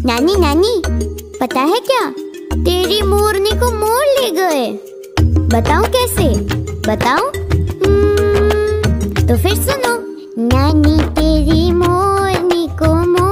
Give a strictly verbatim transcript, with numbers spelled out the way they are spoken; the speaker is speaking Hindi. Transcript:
नानी नानी, पता है क्या, तेरी मोरनी को मोर ले गए। बताऊं कैसे? बताऊं? हम्म, तो फिर सुनो। नानी तेरी मोरनी को मोर